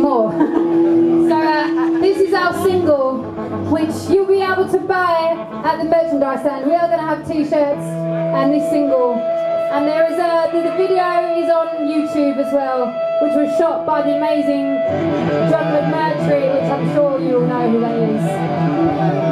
more. So this is our single, which you'll be able to buy at the merchandise stand. We are going to have t-shirts and this single. And there is the video is on YouTube as well, which was shot by the amazing John McMurtry, which I'm sure you all know who that is.